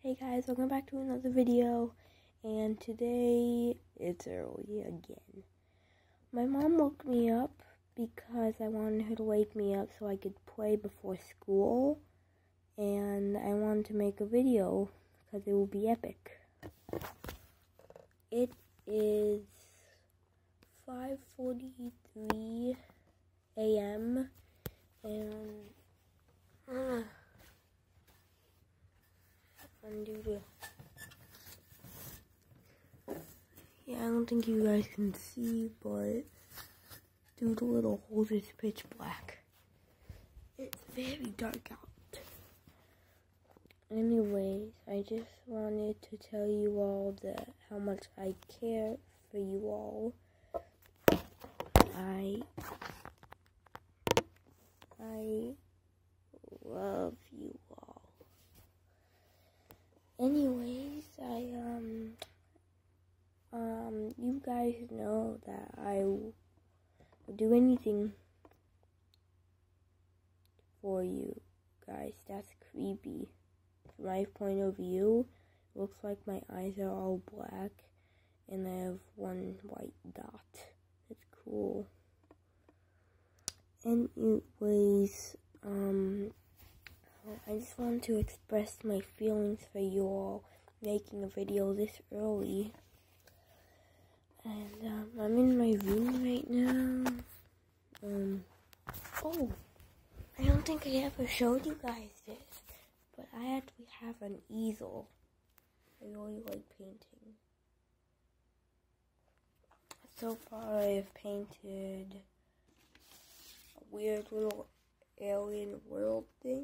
Hey guys, welcome back to another video, and today it's early again. My mom woke me up because I wanted her to wake me up so I could play before school, and I wanted to make a video because it will be epic. It is 5:43 a.m. and I don't think you guys can see, but through the little holes it's pitch black. It's very dark out. Anyways, I just wanted to tell you all that how much I care for you all. I love you all. Anyways, you guys know that I will do anything for you guys. That's creepy. From my point of view, it looks like my eyes are all black and I have one white dot. It's cool. Anyways, I just want to express my feelings for you all making a video this early. And I'm in my room right now. Oh, I don't think I ever showed you guys this, but I actually have an easel. I really like painting. So far I have painted a weird little alien world thing,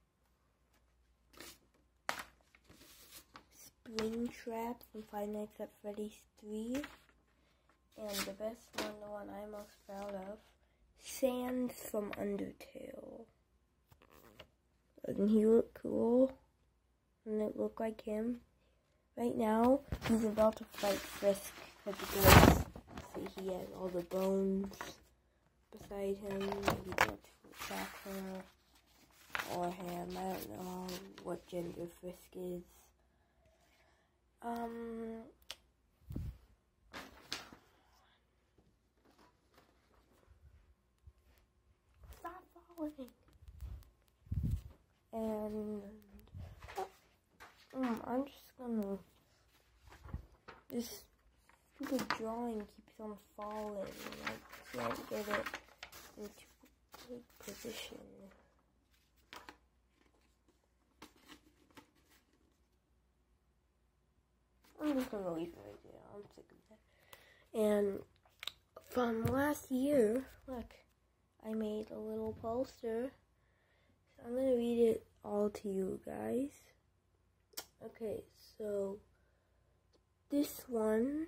Springtrap from Five Nights at Freddy's 3, and the best one, the one I'm most proud of, Sans from Undertale. Doesn't he look cool? Doesn't it look like him? Right now, he's about to fight Frisk because see, he has all the bones beside him. Maybe about to attack her or him. I don't know what gender Frisk is. Stop following. And I'm just gonna. This stupid drawing keeps on falling, and I can't get it into a good position. I'm just gonna leave it right there. I'm sick of that. And from last year, look, I made a little poster. So I'm gonna read it all to you guys. Okay, so this one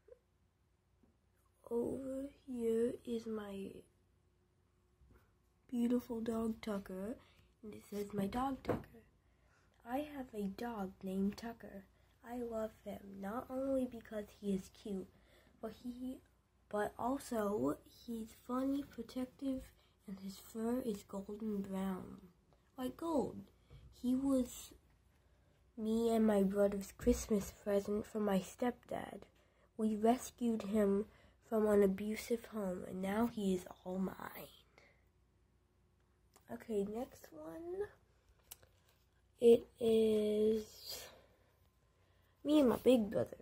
over here is my beautiful dog Tucker, and it says my dog Tucker. I have a dog named Tucker. I love him, not only because he is cute, but also he's funny, protective, and his fur is golden brown, like gold. He was me and my brother's Christmas present from my stepdad. We rescued him from an abusive home, and now he is all mine. Okay, next one. It is me and my big brother.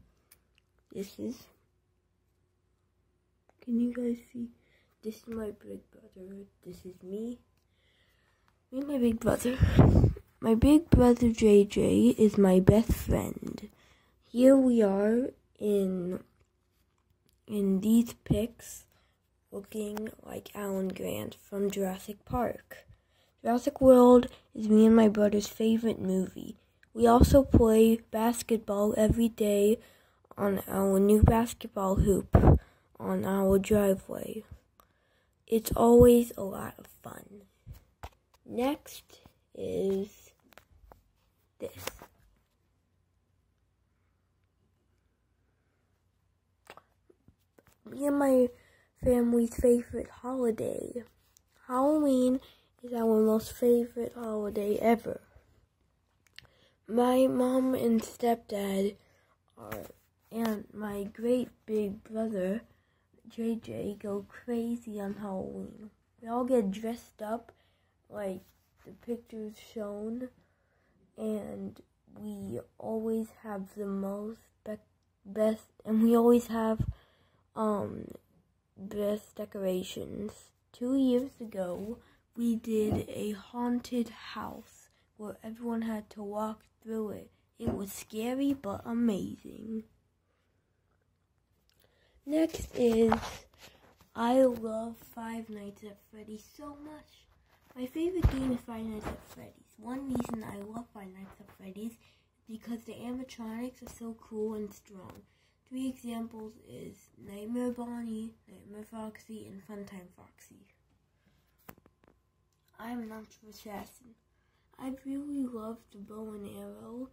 Can you guys see? This is my big brother. This is me. Me and my big brother. My big brother JJ is my best friend. Here we are in these pics looking like Alan Grant from Jurassic Park. Jurassic World is me and my brother's favorite movie. We also play basketball every day on our new basketball hoop on our driveway. It's always a lot of fun. Next is this. Me and my family's favorite holiday. Halloween is our most favorite holiday ever. My mom and stepdad and my great big brother, JJ, go crazy on Halloween. We all get dressed up like the pictures shown, and we always have the best, and we always have best decorations. 2 years ago, we did a haunted house where everyone had to walk through it. It was scary but amazing. Next is, I love Five Nights at Freddy's so much. My favorite game is Five Nights at Freddy's. One reason I love Five Nights at Freddy's is because the animatronics are so cool and strong. 3 examples is Nightmare Bonnie, Nightmare Foxy, and Funtime Foxy. I'm an Archer Assassin. I really love the bow and arrow,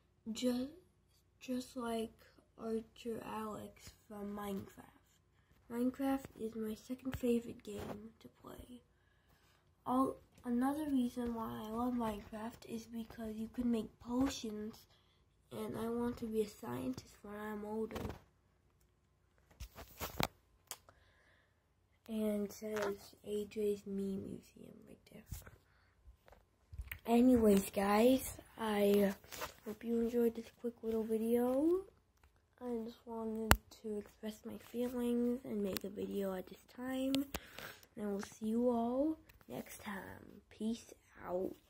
just like Archer Alex from Minecraft. Minecraft is my second favorite game to play. Another reason why I love Minecraft is because you can make potions, and I want to be a scientist when I'm older. And it says AJ's Meme Museum right there. Anyways, guys, I hope you enjoyed this quick little video. I just wanted to express my feelings and make a video at this time. And I will see you all next time. Peace out.